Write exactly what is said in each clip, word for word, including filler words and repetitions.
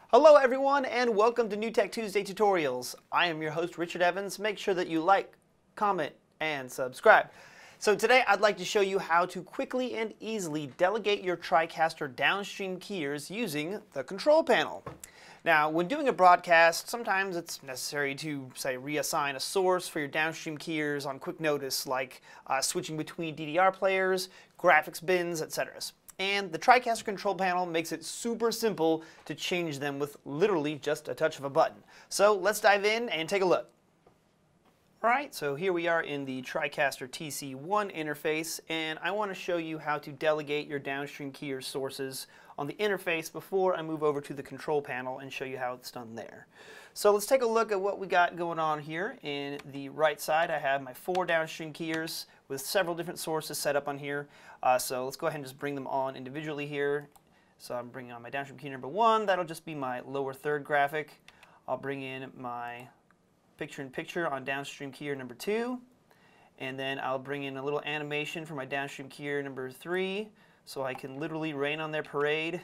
Hello everyone and welcome to New Tech Tuesday Tutorials. I am your host Richard Evans. Make sure that you like, comment, and subscribe. So today I'd like to show you how to quickly and easily delegate your TriCaster downstream keyers using the control panel. Now when doing a broadcast, sometimes it's necessary to, say, reassign a source for your downstream keyers on quick notice, like uh, switching between D D R players, graphics bins, et cetera. And the TriCaster control panel makes it super simple to change them with literally just a touch of a button. So let's dive in and take a look. Alright, so here we are in the TriCaster T C one interface, and I want to show you how to delegate your downstream keyer sources on the interface before I move over to the control panel and show you how it's done there. So let's take a look at what we got going on here. In the right side I have my four downstream keyers with several different sources set up on here. Uh, so let's go ahead and just bring them on individually here. So I'm bringing on my downstream key number one. That'll just be my lower third graphic. I'll bring in my picture-in-picture on downstream keyer number two. And then I'll bring in a little animation for my downstream keyer number three, so I can literally rain on their parade.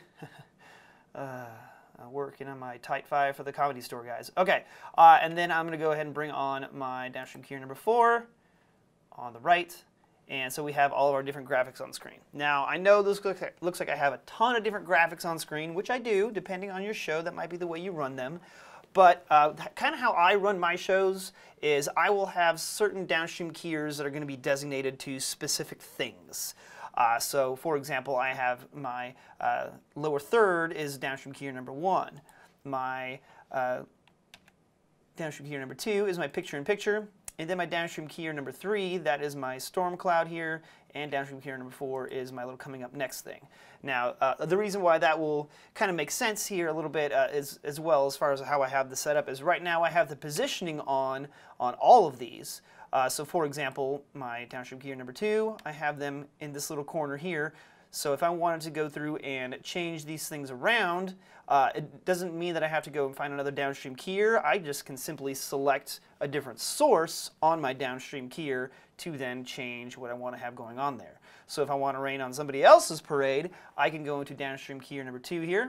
uh, working on my tight five for the Comedy Store guys. Okay, uh, and then I'm going to go ahead and bring on my downstream keyer number four on the right. And so we have all of our different graphics on screen. Now, I know this looks like, looks like I have a ton of different graphics on screen, which I do, depending on your show. That might be the way you run them. But uh, kind of how I run my shows is I will have certain downstream keyers that are going to be designated to specific things. Uh, so, for example, I have my uh, lower third is downstream keyer number one. My uh, downstream keyer number two is my picture-in-picture. And then my downstream keyer number three, that is my storm cloud here, and downstream keyer number four is my little coming up next thing. Now, uh, the reason why that will kind of make sense here a little bit uh, is, as well as far as how I have the setup is right now I have the positioning on on all of these. Uh, so for example, my downstream keyer number two, I have them in this little corner here. So if I wanted to go through and change these things around, uh, it doesn't mean that I have to go and find another downstream keyer. I just can simply select a different source on my downstream keyer to then change what I want to have going on there. So if I want to rain on somebody else's parade, I can go into downstream keyer number two here,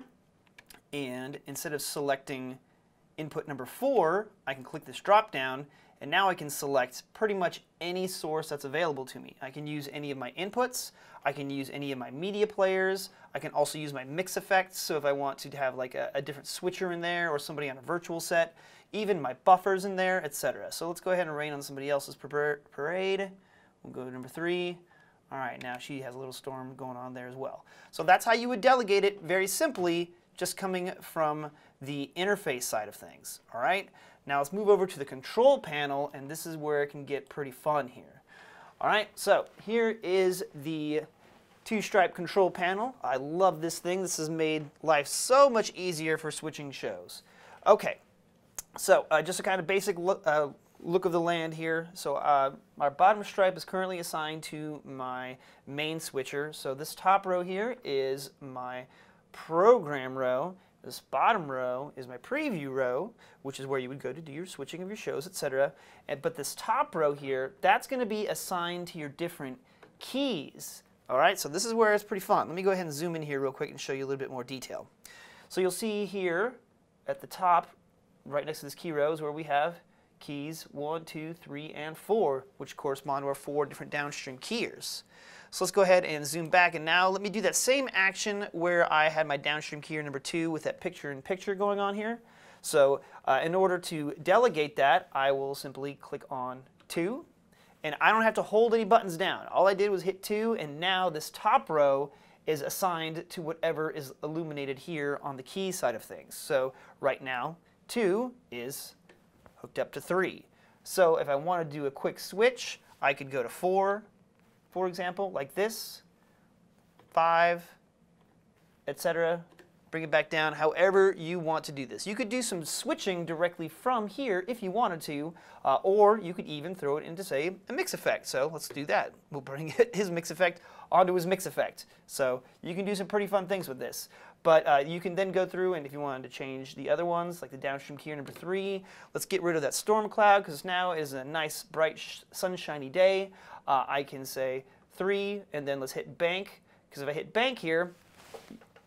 and instead of selecting input number four, I can click this drop down, and now I can select pretty much any source that's available to me. I can use any of my inputs, I can use any of my media players, I can also use my mix effects, so if I want to have like a, a different switcher in there or somebody on a virtual set, even my buffers in there, et cetera. So let's go ahead and rain on somebody else's parade. We'll go to number three. All right, now she has a little storm going on there as well. So that's how you would delegate it very simply, just coming from the interface side of things. All right, now let's move over to the control panel, and this is where it can get pretty fun here. All right, so here is the two-stripe control panel. I love this thing. This has made life so much easier for switching shows. Okay, so uh, just a kind of basic look, uh, look of the land here. So uh, our bottom stripe is currently assigned to my main switcher. So this top row here is my program row. This bottom row is my preview row, which is where you would go to do your switching of your shows, et cetera. And, but this top row here, that's going to be assigned to your different keys. All right, so this is where it's pretty fun. Let me go ahead and zoom in here real quick and show you a little bit more detail. So you'll see here at the top, right next to this key row, is where we have keys one, two, three, and four, which correspond to our four different downstream keyers. So let's go ahead and zoom back, and now let me do that same action where I had my downstream keyer number two with that picture-in-picture going on here. So uh, in order to delegate that, I will simply click on two, and I don't have to hold any buttons down. All I did was hit two, and now this top row is assigned to whatever is illuminated here on the key side of things. So right now, two is hooked up to three. So if I want to do a quick switch, I could go to four, for example, like this, five, et cetera. Bring it back down however you want to do this. You could do some switching directly from here if you wanted to, uh, or you could even throw it into, say, a mix effect. So let's do that. We'll bring his mix effect onto his mix effect. So you can do some pretty fun things with this. But uh, you can then go through, and if you wanted to change the other ones, like the downstream keyer number three, let's get rid of that storm cloud, because now is a nice, bright, sunshiny day. Uh, I can say three, and then let's hit bank, because if I hit bank here,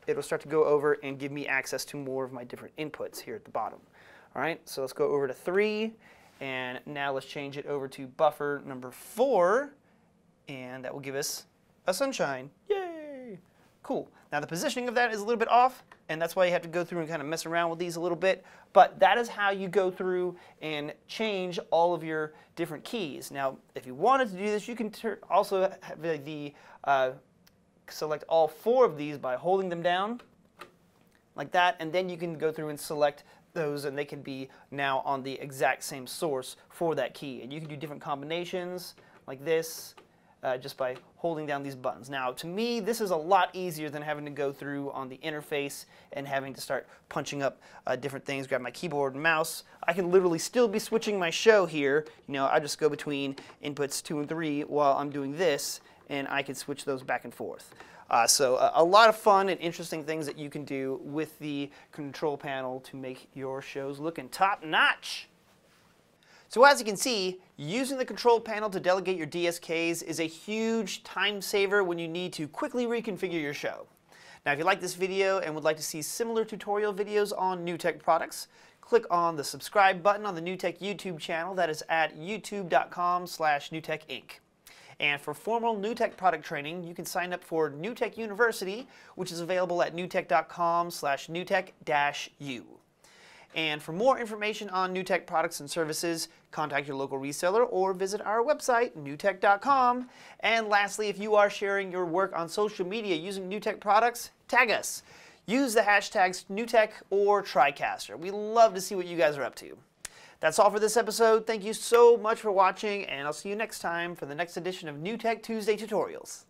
it'll start to go over and give me access to more of my different inputs here at the bottom. All right, so let's go over to three, and now let's change it over to buffer number four, and that will give us a sunshine. Yay! Cool. Now the positioning of that is a little bit off, and that's why you have to go through and kind of mess around with these a little bit, but that is how you go through and change all of your different keys. Now, if you wanted to do this, you can also have the uh, select all four of these by holding them down like that, and then you can go through and select those, and they can be now on the exact same source for that key. And you can do different combinations like this uh, just by holding down these buttons. Now, to me, this is a lot easier than having to go through on the interface and having to start punching up uh, different things, grab my keyboard and mouse. I can literally still be switching my show here. You know, I just go between inputs two and three while I'm doing this, and I can switch those back and forth. Uh, so a, a lot of fun and interesting things that you can do with the control panel to make your shows looking top notch. So as you can see, using the control panel to delegate your D S Ks is a huge time saver when you need to quickly reconfigure your show. Now if you like this video and would like to see similar tutorial videos on NewTek products, click on the subscribe button on the NewTek YouTube channel. That is at youtube dot com slash newtek inc. And for formal NewTek product training, you can sign up for NewTek University, which is available at newtek dot com slash newtek dash u. And for more information on NewTek products and services, contact your local reseller or visit our website, newtek dot com. And lastly, if you are sharing your work on social media using NewTek products, tag us. Use the hashtags NewTek or TriCaster. We love to see what you guys are up to. That's all for this episode. Thank you so much for watching, and I'll see you next time for the next edition of NewTek Tuesday Tutorials.